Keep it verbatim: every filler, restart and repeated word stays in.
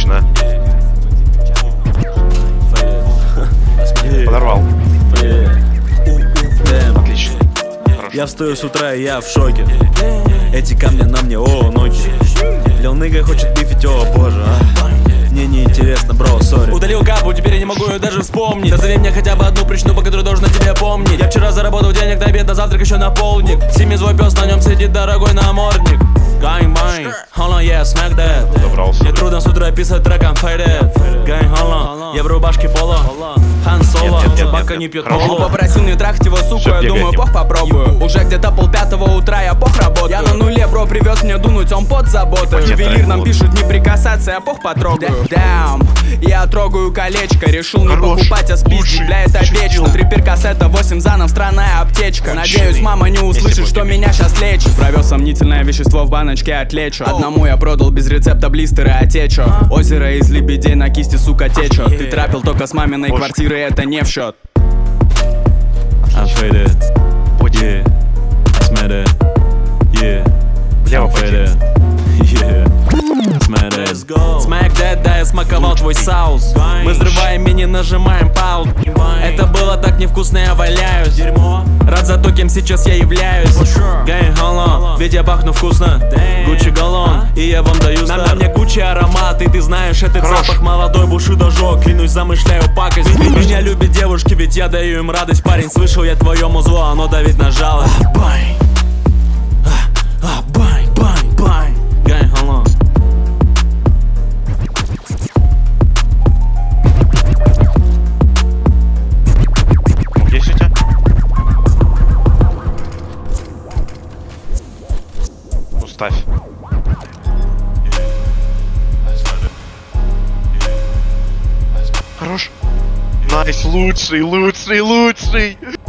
Отлично. Подорвал. Отлично. Хорошо. Я встаю с утра и я в шоке. Эти камни на мне, о, ноги. Лил Нига хочет бифить, о боже, а. Мне не интересно, бро, сори. Удалил капу, теперь я не могу ее даже вспомнить. Назови мне хотя бы одну причину, по которой должен о тебе помнить. Я вчера заработал денег на обед, на завтрак еще на полдник. Семи свой пес, на нем сидит дорогой намордник. Gang-bang, hold on, yeah, smack that. Мне трудно с утра писать трек, I'm faded. Gang, hold on, я в рубашке поло. Хан Соло, собака не пьет поло. Попросил не трахать его, сука, я думаю, пох попробую. Уже где-то пол пятого утра, я пох работаю. Я на нуле, бро, привез мне дунуть, он под заботой. Ювелир нам пишет не прикасаться, я пох потрогаю. Damn, я трогаю колечко, решил не покупать, а спиздить, бля, это вечно. Три перкассета, восемь занов, странная аптечка. Надеюсь, мама не услышит, что меня сейчас лечит. Провез сомнительное вещество в баночке, отлечу. Одному я продал без рецепта блистеры, отечу. Озеро из лебедей на кисти, сука, течет. Ты трапил только с маминой квартиры, это не в счет. I'm faded, yeah, smack that, yeah, I'm faded, yeah, smack that. Smack that, да, я смаковал твой соус. Мы взрываем мини, нажимаем паузу. Это было так невкусно, я валяюсь. Рад за то, кем сейчас я являюсь. Gang, hold on, ведь я пахну вкусно. Гуччи галлон, и я вам даю стар. На мне Гуччи аромат, и ты знаешь этот Хорош. Запах. Молодой бушидо жёг, клянусь, замышляю пакость. Меня любят девушки, ведь я даю им радость. Парень, слышал я твое музло, оно давит на жалость. Бай, бай, бай, бай. Gang, hold on. Есть у тебя? Уставь. Хорош. Найс, лучший, лучший, лучший.